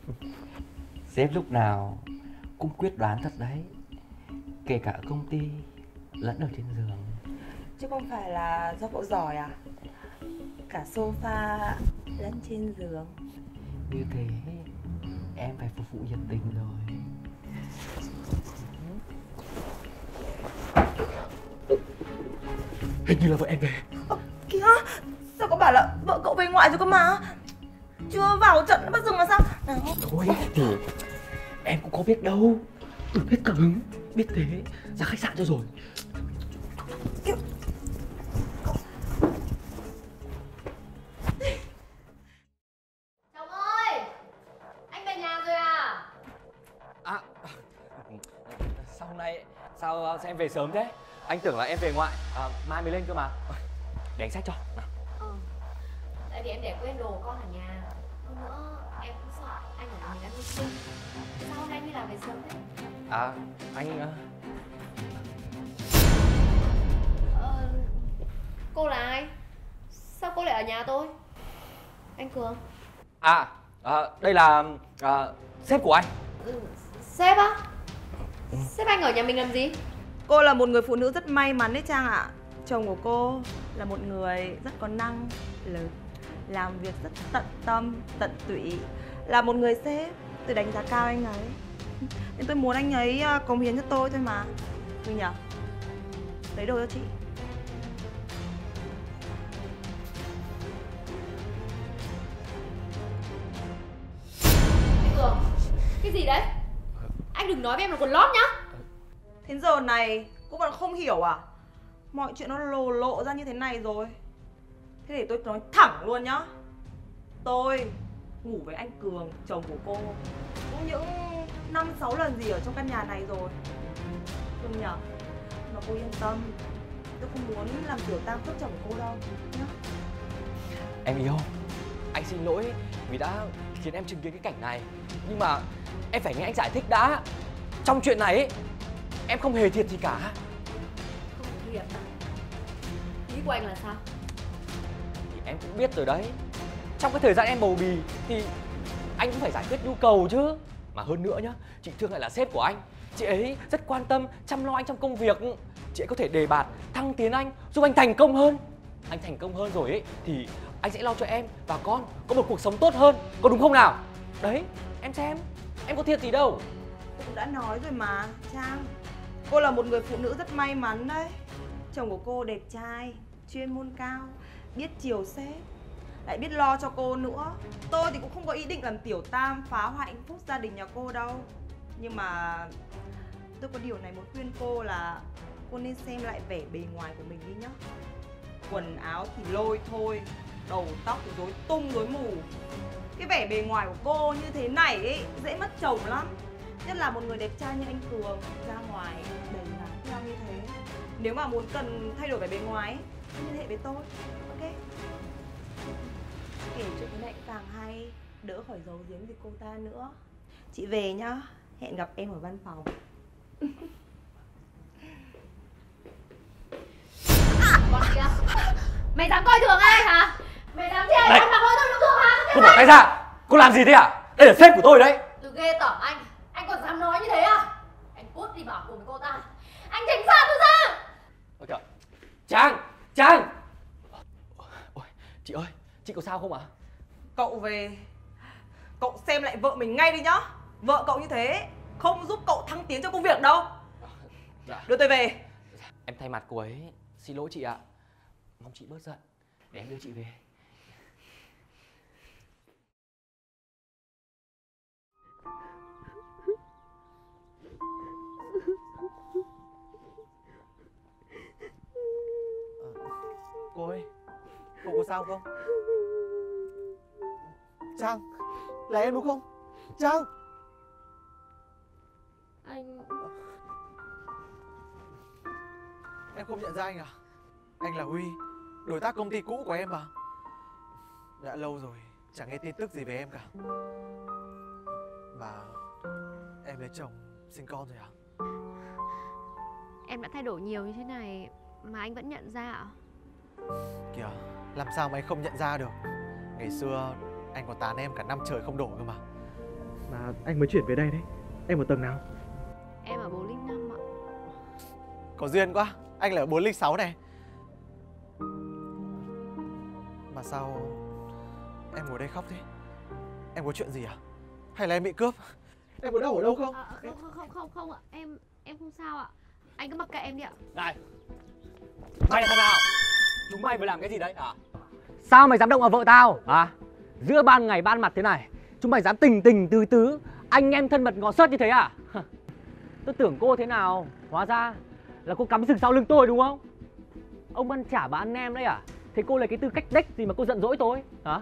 Sếp lúc nào cũng quyết đoán thật đấy. Kể cả ở công ty lẫn ở trên giường. Chứ không phải là do cậu giỏi à? Cả sofa lẫn trên giường. Như thế em phải phục vụ nhiệt tình rồi. Hình như là vợ em về. Kìa, sao cậu bảo là vợ cậu về ngoại rồi cơ mà? Chưa vào trận đã bắt dừng là sao? Nào. Thôi thì em cũng có biết đâu. Hết cả hứng. Biết thế ra khách sạn cho rồi. Chồng ơi, anh về nhà rồi à? À, sao hôm nay sao em về sớm thế? Anh tưởng là em về ngoại, mai mới lên cơ mà. Để anh xách cho. Tại vì em để quên đồ con ở nhà. Hơn nữa em cũng sợ anh ở nhà mình ăn hy sinh. Sao hôm nay anh đi làm về sớm thế? Anh Cô là ai? Sao cô lại ở nhà tôi? Anh Cường. đây là sếp của anh. Sếp á? Sếp anh ở nhà mình làm gì? Cô là một người phụ nữ rất may mắn đấy Trang ạ. Chồng của cô là một người rất có năng lực, làm việc rất tận tâm, tận tụy. Là một người sếp, tôi đánh giá cao anh ấy. Nên tôi muốn anh ấy cống hiến cho tôi thôi mà. Mình nhở? Lấy đồ cho chị. Anh Cường, cái gì đấy? Anh đừng nói với em là quần lót nhá. Đến giờ này cô còn không hiểu à? Mọi chuyện nó lộ ra như thế này rồi. Thế để tôi nói thẳng luôn nhá. Tôi ngủ với anh Cường, chồng của cô, cũng những 5-6 lần gì ở trong căn nhà này rồi. Không nhở? Mà cô yên tâm, tôi không muốn làm tiểu tam cướp chồng của cô đâu nhá. Em yêu, anh xin lỗi vì đã khiến em chứng kiến cái cảnh này. Nhưng mà em phải nghe anh giải thích đã. Trong chuyện này ấy, em không hề thiệt gì cả. Không thiệt à? Ý của anh là sao? Thì em cũng biết rồi đấy. Trong cái thời gian em bầu bì thì anh cũng phải giải quyết nhu cầu chứ. Mà hơn nữa nhá, chị Thương lại là sếp của anh. Chị ấy rất quan tâm, chăm lo anh trong công việc. Chị ấy có thể đề bạt, thăng tiến anh, giúp anh thành công hơn. Anh thành công hơn rồi ấy thì anh sẽ lo cho em và con có một cuộc sống tốt hơn. Có đúng không nào? Đấy, em xem, em có thiệt gì đâu. Tôi cũng đã nói rồi mà, Trang. Cô là một người phụ nữ rất may mắn đấy. Chồng của cô đẹp trai, chuyên môn cao, biết chiều sếp, lại biết lo cho cô nữa. Tôi thì cũng không có ý định làm tiểu tam phá hoại hạnh phúc gia đình nhà cô đâu. Nhưng mà tôi có điều này muốn khuyên cô là cô nên xem lại vẻ bề ngoài của mình đi nhá. Quần áo thì lôi thôi, đầu tóc thì rối tung rối mù. Cái vẻ bề ngoài của cô như thế này ấy, dễ mất chồng lắm. Nhất là một người đẹp trai như anh Cường, ra ngoài đầy nắng theo như thế. Nếu mà muốn cần thay đổi vẻ bề ngoài ấy, liên hệ với tôi, ok? Kể chuyện thế này càng hay, đỡ khỏi giấu giếm gì cô ta nữa. Chị về nhá, hẹn gặp em ở văn phòng. Con kia, mày dám coi thường ai hả? Mày dám chê Này. ăn mặc lôi thôi đúng không hả? Cô bỏ tay ra. Cô làm gì thế ạ? Đây là sếp của tôi đấy. Tôi ghê tởm anh còn dám nói như thế à? Anh cút đi bảo cùng với cô ta. Anh tránh xa tôi ra. Ôi trời. Trang. Ôi, chị ơi, chị có sao không ạ? Cậu về, cậu xem lại vợ mình ngay đi nhá. Vợ cậu như thế không giúp cậu thăng tiến trong công việc đâu. Dạ. Đưa tôi về. Em thay mặt cô ấy xin lỗi chị ạ. Mong chị bớt giận để em đưa chị về. Cô ơi, cô có sao không? Trang, là em đúng không? Trang! Anh... Em không nhận ra anh à? Anh là Huy, đối tác công ty cũ của em mà. Đã lâu rồi, chẳng nghe tin tức gì về em cả. Mà em lấy chồng, sinh con rồi à? Em đã thay đổi nhiều như thế này mà anh vẫn nhận ra ạ? Kìa, làm sao mà anh không nhận ra được? Ngày xưa anh còn tán em cả năm trời không đổ cơ mà. Mà anh mới chuyển về đây đấy. Em ở tầng nào? Em ở 405 ạ. Có duyên quá, anh là ở 406 này. Mà sao em ngồi đây khóc thế? Em có chuyện gì à? Hay là em bị cướp? Em có đau ở đâu không? Không ạ. Em không sao ạ. Anh cứ mặc kệ em đi ạ. Này, mày là thằng nào? Chúng mày vừa làm cái gì đấy à? Sao mày dám động vào vợ tao à? Giữa ban ngày ban mặt thế này, chúng mày dám tình tình tứ tứ, anh em thân mật ngọt xớt như thế à? Tôi tưởng cô thế nào, hóa ra là cô cắm sừng sau lưng tôi đúng không? Ông ăn chả bà ăn nem đấy à? Thế cô lấy cái tư cách đếch gì mà cô giận dỗi tôi hả?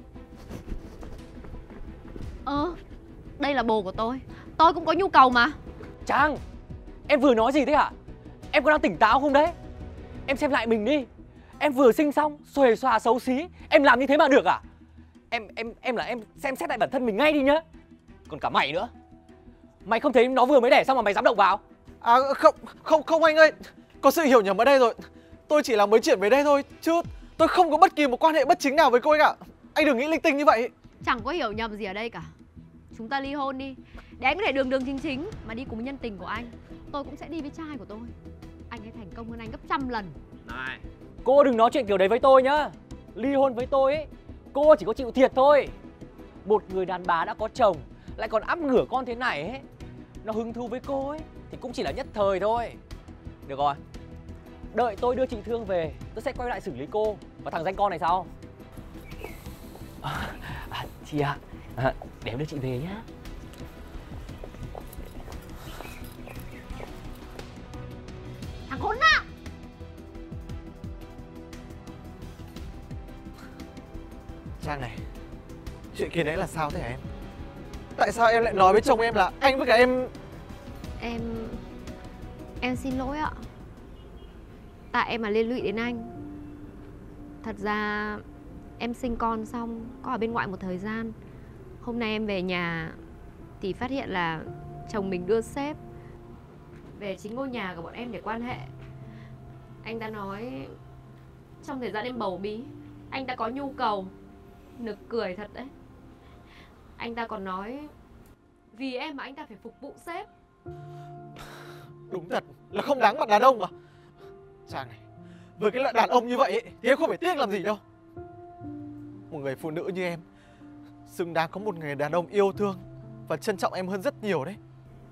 Đây là bồ của tôi cũng có nhu cầu mà. Trang, em vừa nói gì thế hả? Em có đang tỉnh táo không đấy? Em xem lại mình đi. Em vừa sinh xong, xuề xòa xấu xí, em làm như thế mà được à? Em xem xét lại bản thân mình ngay đi nhá. Còn cả mày nữa. Mày không thấy nó vừa mới đẻ xong mà mày dám động vào? À không anh ơi. Có sự hiểu nhầm ở đây rồi. Tôi chỉ là mới chuyển về đây thôi, chứ tôi không có bất kỳ một quan hệ bất chính nào với cô ấy cả. Anh đừng nghĩ linh tinh như vậy. Chẳng có hiểu nhầm gì ở đây cả. Chúng ta ly hôn đi, để anh có thể đường chính mà đi cùng nhân tình của anh. Tôi cũng sẽ đi với trai của tôi. Anh ấy thành công hơn anh gấp trăm lần. Này, cô đừng nói chuyện kiểu đấy với tôi nhá. Ly hôn với tôi ấy, cô chỉ có chịu thiệt thôi. Một người đàn bà đã có chồng, lại còn ẵm ngửa con thế này ấy, nó hứng thú với cô ấy thì cũng chỉ là nhất thời thôi. Được rồi, đợi tôi đưa chị Thương về, tôi sẽ quay lại xử lý cô và thằng danh con này sau. Chị ạ, để em đưa chị về nhá. Thằng khốn nạn! Trang này, chuyện kia nãy là sao thế hả em? Tại sao em lại nói với chồng em là anh với cả em... Em xin lỗi ạ. Tại em mà liên lụy đến anh. Thật ra em sinh con xong có ở bên ngoại một thời gian. Hôm nay em về nhà thì phát hiện là chồng mình đưa sếp về chính ngôi nhà của bọn em để quan hệ. Anh ta nói trong thời gian em bầu bí, anh ta có nhu cầu. Nực cười thật đấy. Anh ta còn nói vì em mà anh ta phải phục vụ sếp. Đúng thật là không đáng mặt đàn ông mà. Trang này, với cái loại đàn ông như vậy ấy, thì em không phải tiếc làm gì đâu. Một người phụ nữ như em xứng đáng có một người đàn ông yêu thương và trân trọng em hơn rất nhiều đấy.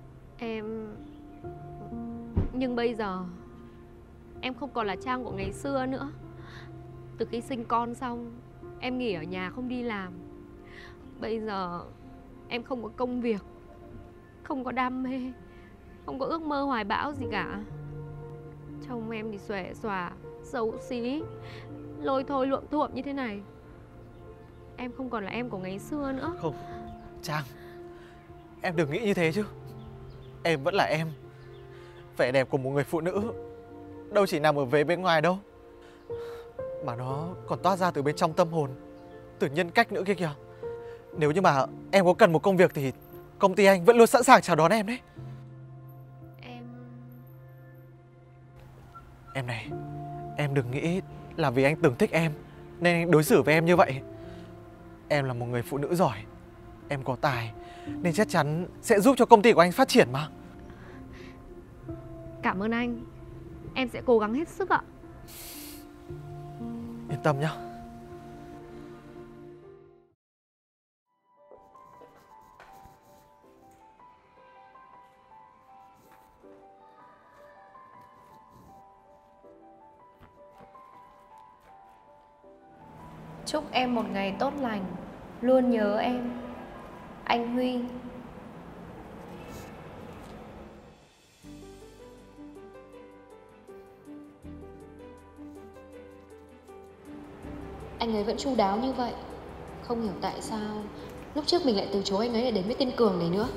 Nhưng bây giờ em không còn là Trang của ngày xưa nữa. Từ khi sinh con xong, em nghỉ ở nhà không đi làm. Bây giờ em không có công việc, không có đam mê, không có ước mơ hoài bão gì cả. Chồng em thì xòe xòa, xấu xí, lôi thôi luộm thuộm như thế này. Em không còn là em của ngày xưa nữa. Không, Trang, em đừng nghĩ như thế chứ. Em vẫn là em. Vẻ đẹp của một người phụ nữ đâu chỉ nằm ở vế bên ngoài đâu, mà nó còn toát ra từ bên trong tâm hồn, từ nhân cách nữa kia kìa. Nếu như mà em có cần một công việc thì công ty anh vẫn luôn sẵn sàng chào đón em đấy. Em này, em đừng nghĩ là vì anh từng thích em nên anh đối xử với em như vậy. Em là một người phụ nữ giỏi, em có tài nên chắc chắn sẽ giúp cho công ty của anh phát triển mà. Cảm ơn anh. Em sẽ cố gắng hết sức ạ. Yên tâm nhá. Chúc em một ngày tốt lành, luôn nhớ em. Anh Huy. Anh ấy vẫn chu đáo như vậy. Không hiểu tại sao lúc trước mình lại từ chối anh ấy để đến với tên Cường này nữa.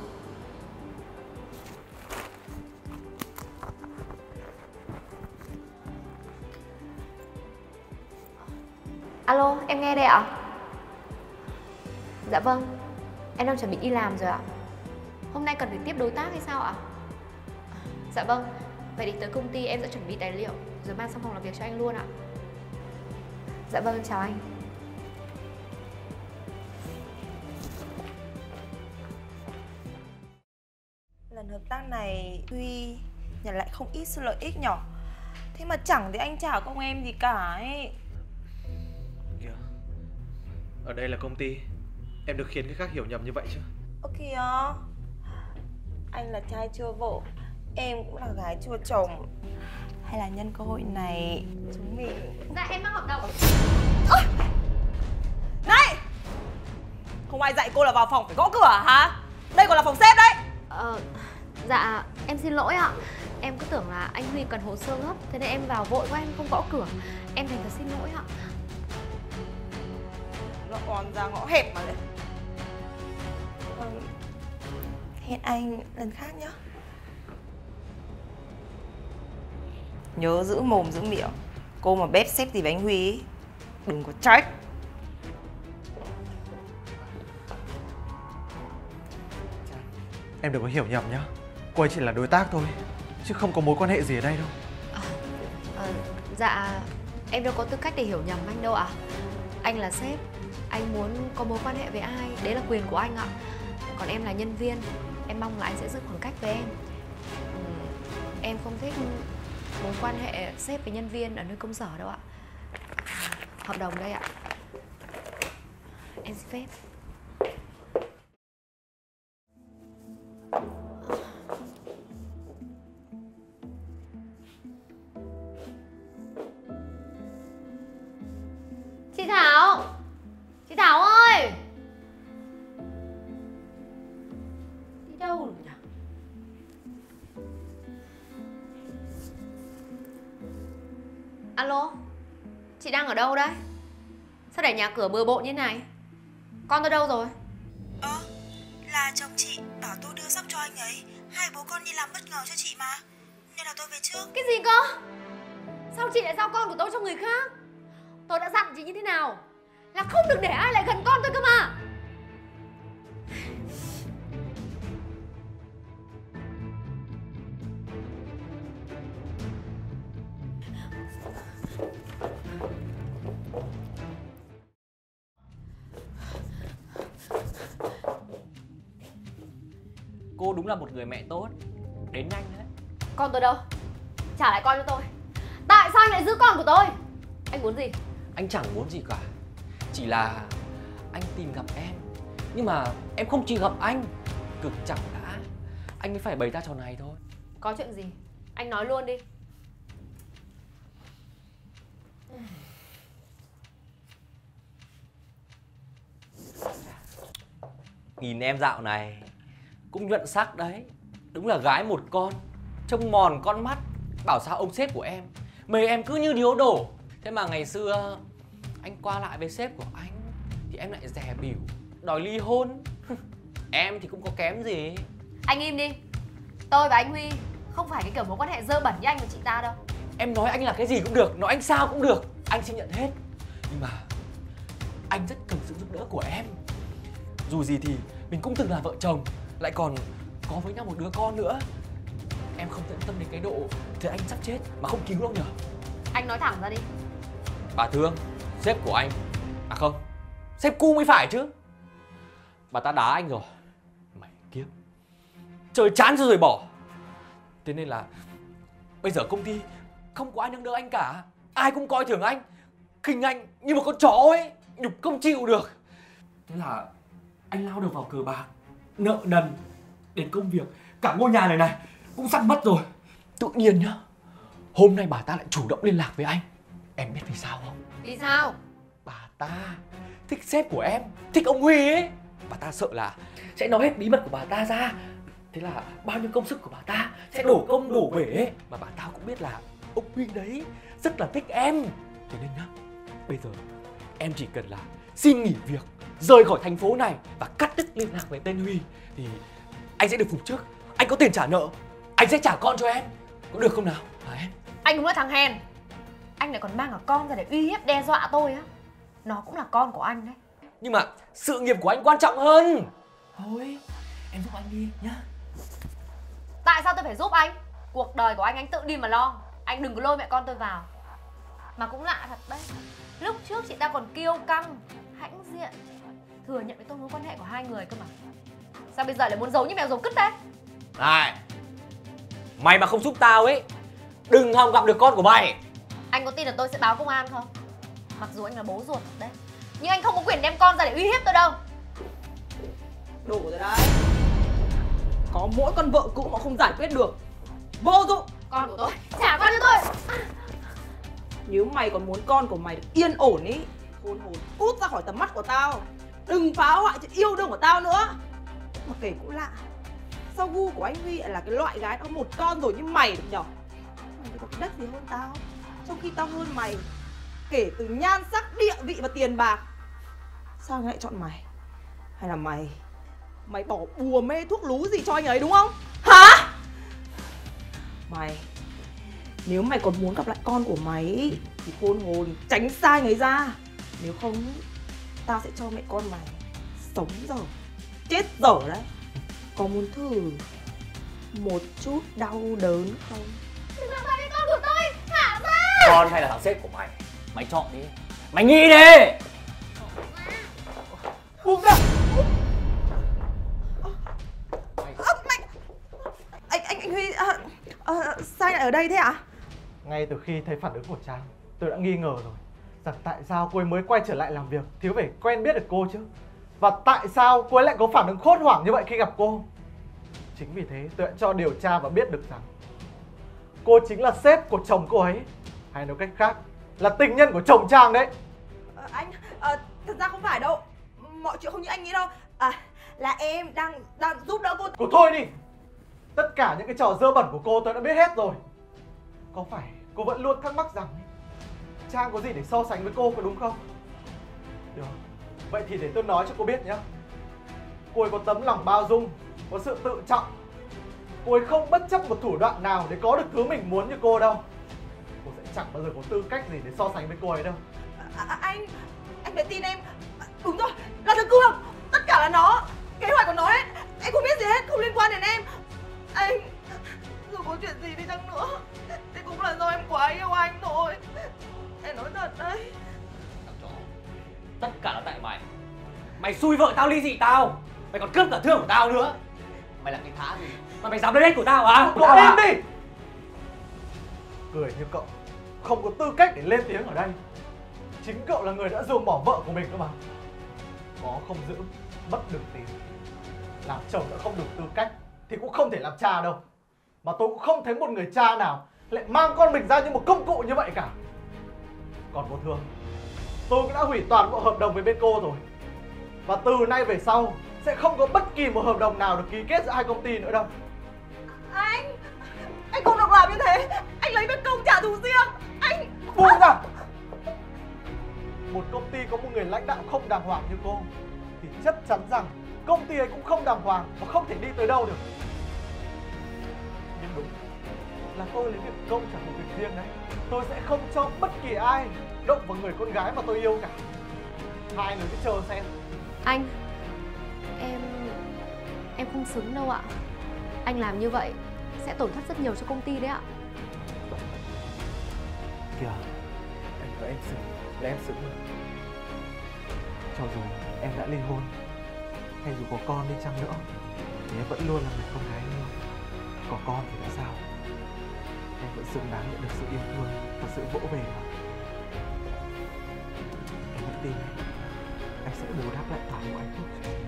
Alo, em nghe đây ạ. Dạ vâng, em đang chuẩn bị đi làm rồi ạ. Hôm nay cần phải tiếp đối tác hay sao ạ? Dạ vâng, vậy thì tới công ty em sẽ chuẩn bị tài liệu rồi mang sang phòng làm việc cho anh luôn ạ. Dạ vâng, chào anh. Lần hợp tác này Huy nhận lại không ít sự lợi ích nhỏ. Thế mà chẳng thấy anh trả công em gì cả ấy. Kìa, ở đây là công ty, em được khiến người khác hiểu nhầm như vậy chứ? Ơ kìa, anh là trai chưa vợ, em cũng là gái chưa chồng. Hay là nhân cơ hội này chúng mình... Dạ em mang hợp đồng. Này! Không ai dạy cô là vào phòng phải gõ cửa hả? Đây còn là phòng sếp đấy. Dạ em xin lỗi ạ. Em cứ tưởng là anh Huy cần hồ sơ gấp, thế nên em vào vội quá em không gõ cửa. Em thành thật xin lỗi ạ. Nó còn ra ngõ hẹp mà đấy. Hẹn anh lần khác nhá. Nhớ giữ mồm giữ miệng. Cô mà bếp xếp gì với anh Huy ấy, đừng có trách. Em đừng có hiểu nhầm nhá. Cô ấy chỉ là đối tác thôi, chứ không có mối quan hệ gì ở đây đâu. Dạ em đâu có tư cách để hiểu nhầm anh đâu ạ. Anh là sếp, anh muốn có mối quan hệ với ai, đấy là quyền của anh ạ. Còn em là nhân viên, em mong là anh sẽ giữ khoảng cách với em. Em không thích mối quan hệ sếp với nhân viên ở nơi công sở đâu ạ. Hợp đồng đây ạ. Em xin phép. Chị Thảo! Chị Thảo ơi! Đi đâu rồi nhỉ? Alo? Chị đang ở đâu đấy? Sao để nhà cửa bừa bộn như này? Con tôi đâu rồi? Là chồng chị bảo tôi đưa sắp cho anh ấy. Hai bố con đi làm bất ngờ cho chị mà, nên là tôi về trước. Cái gì cơ? Sao chị lại giao con của tôi cho người khác? Tôi đã dặn chị như thế nào? Là không được để ai lại gần con tôi cơ mà. Cô đúng là một người mẹ tốt. Đến nhanh đấy. Con tôi đâu? Trả lại con cho tôi. Tại sao anh lại giữ con của tôi? Anh muốn gì? Anh chẳng muốn gì cả. Chỉ là anh tìm gặp em, nhưng mà em không chỉ gặp anh. Cực chẳng đã anh mới phải bày ra trò này thôi. Có chuyện gì? Anh nói luôn đi. Nhìn em dạo này cũng nhuận sắc đấy. Đúng là gái một con, trông mòn con mắt. Bảo sao ông sếp của em mời em cứ như điếu đổ. Thế mà ngày xưa anh qua lại với sếp của anh thì em lại dè bỉu đòi ly hôn. Em thì cũng có kém gì. Anh im đi. Tôi và anh Huy không phải cái kiểu mối quan hệ dơ bẩn như anh và chị ta đâu. Em nói anh là cái gì cũng được, nói anh sao cũng được, anh sẽ nhận hết. Nhưng mà anh rất cần sự giúp đỡ của em. Dù gì thì mình cũng từng là vợ chồng, lại còn có với nhau một đứa con nữa. Em không tận tâm đến cái độ thì anh sắp chết mà không cứu đâu nhở. Anh nói thẳng ra đi. Bà Thương, sếp của anh, à không, sếp cu mới phải chứ. Bà ta đá anh rồi. Mày kiếp, chơi chán rồi bỏ. Thế nên là bây giờ công ty không có ai nâng đỡ anh cả. Ai cũng coi thường anh, khinh anh như một con chó ấy, nhục không chịu được. Thế là anh lao đầu vào cờ bạc, nợ nần, đến công việc, cả ngôi nhà này cũng sắp mất rồi. Tự nhiên nhá, hôm nay bà ta lại chủ động liên lạc với anh. Em biết vì sao không? Vì sao? Bà ta thích sếp của em, thích ông Huy ấy. Bà ta sợ là sẽ nói hết bí mật của bà ta ra. Thế là bao nhiêu công sức của bà ta sẽ đổ công đổ bể ấy. Mà bà ta cũng biết là ông Huy đấy rất là thích em. Thế nên nhá, bây giờ em chỉ cần là xin nghỉ việc, rời khỏi thành phố này và cắt đứt liên lạc với tên Huy thì anh sẽ được phục chức. Anh có tiền trả nợ, anh sẽ trả con cho em. Có được không nào hả em? Anh đúng là thằng hèn. Anh lại còn mang cả con ra để uy hiếp đe dọa tôi á. Nó cũng là con của anh đấy. Nhưng mà sự nghiệp của anh quan trọng hơn. Thôi, em giúp anh đi nhá. Tại sao tôi phải giúp anh? Cuộc đời của anh tự đi mà lo. Anh đừng có lôi mẹ con tôi vào. Mà cũng lạ thật đấy. Lúc trước chị ta còn kiêu căng, hãnh diện, thừa nhận với tôi mối quan hệ của hai người cơ mà. Sao bây giờ lại muốn giấu như mèo giấu cứt đấy? Này, mày mà không giúp tao ấy, đừng hòng gặp được con của mày. Anh có tin là tôi sẽ báo công an không? Mặc dù anh là bố ruột đấy, nhưng anh không có quyền đem con ra để uy hiếp tôi đâu. Đủ rồi đấy. Có mỗi con vợ cũ mà không giải quyết được, vô dụng. Con của tôi, trả con cho tôi. Nếu mày còn muốn con của mày được yên ổn ý, khôn hồn cút ra khỏi tầm mắt của tao. Đừng phá hoại chuyện yêu đương của tao nữa. Mà kể cũng lạ, sao gu của anh Huy lại là cái loại gái có một con rồi như mày được nhở? Mày có cái đất gì hơn tao, trong khi tao hơn mày kể từ nhan sắc, địa vị và tiền bạc. Sao anh lại chọn mày? Hay là mày bỏ bùa mê thuốc lú gì cho anh ấy đúng không? Hả? Mày, nếu mày còn muốn gặp lại con của mày ý, thì khôn hồn tránh xa anh ấy ra. Nếu không, tao sẽ cho mẹ con mày sống dở, chết dở đấy. Có muốn thử một chút đau đớn không? Đừng làm gì đến con của tôi, thả ra. Con hay là thằng sếp của mày, mày chọn đi. Mày nghĩ đi. Buông ra. Anh Huy, sao anh lại ở đây thế ạ? Ngay từ khi thấy phản ứng của Trang, tôi đã nghi ngờ rồi rằng tại sao cô ấy mới quay trở lại làm việc, thiếu phải quen biết được cô chứ. Và tại sao cô ấy lại có phản ứng hốt hoảng như vậy khi gặp cô. Chính vì thế tôi đã cho điều tra và biết được rằng cô chính là sếp của chồng cô ấy, hay nói cách khác là tình nhân của chồng Trang đấy. Anh, thật ra không phải đâu. Mọi chuyện không như anh nghĩ đâu. Là em đang giúp đỡ cô. Cô thôi đi. Tất cả những cái trò dơ bẩn của cô tôi đã biết hết rồi. Có phải cô vẫn luôn thắc mắc rằng Trang có gì để so sánh với cô có đúng không? Được, vậy thì để tôi nói cho cô biết nhé. Cô ấy có tấm lòng bao dung, có sự tự trọng. Cô ấy không bất chấp một thủ đoạn nào để có được thứ mình muốn như cô đâu. Cô sẽ chẳng bao giờ có tư cách gì để so sánh với cô ấy đâu. Anh phải tin em. Đúng rồi, là thằng Cương. Tất cả là nó. Kế hoạch của nó hết. Em không biết gì hết, không liên quan đến em. Anh, dù có chuyện gì đi chăng nữa thì cũng là do em quá yêu anh thôi. Em nói thật đấy. Thằng chó, tất cả là tại mày. Mày xui vợ tao ly dị tao. Mày còn cướp cả thương của tao nữa. Mày là cái thá gì mà mày dám lấy hết của tao hả? Cậu im đi. Người như cậu không có tư cách để lên tiếng ở đây. Chính cậu là người đã ruồng bỏ vợ của mình cơ mà. Có không giữ, mất được tiền. Làm chồng đã không đủ tư cách thì cũng không thể làm cha đâu. Mà tôi cũng không thấy một người cha nào lại mang con mình ra như một công cụ như vậy cả. Còn cô Thương, tôi cũng đã hủy toàn bộ hợp đồng với bên cô rồi. Và từ nay về sau sẽ không có bất kỳ một hợp đồng nào được ký kết giữa hai công ty nữa đâu. Anh không được làm như thế. Anh lấy bất công trả thù riêng. Anh Buông ra. Một công ty có một người lãnh đạo không đàng hoàng như cô thì chắc chắn rằng công ty ấy cũng không đàng hoàng và không thể đi tới đâu được. Nhưng đúng là tôi lấy việc công trả một việc riêng đấy. Tôi sẽ không cho bất kỳ ai động vào người con gái mà tôi yêu cả. Hai người cứ chờ xem. Anh, em không xứng đâu ạ. Anh làm như vậy sẽ tổn thất rất nhiều cho công ty đấy ạ. Kìa, anh nói em xứng, là em xứng rồi. Cho dù em đã ly hôn hay dù có con đi chăng nữa thì em vẫn luôn là người con gái yêu. Có con thì đã sao? Em vẫn xứng đáng nhận được sự yêu thương và sự vỗ về mà. Em hãy tin anh sẽ bù đắp lại toàn bộ hạnh phúc cho em.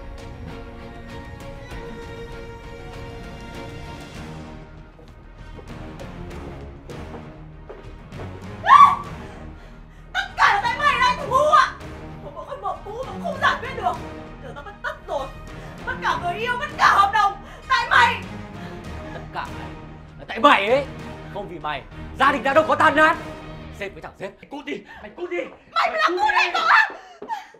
tất cả là tại mày đấy, thằng ngu ạ. Một con vợ cũ mà cũng không giải quyết được. Giờ tao mất tất rồi. Mất cả người yêu, mất cả hợp đồng. Tại mày. Tất cả này là tại mày ấy. Không vì mày, gia đình tao đâu có tan nát. Sếp với thằng sếp, mày cút đi, mày cút đi. Mày mới là cút đấy cậu ạ.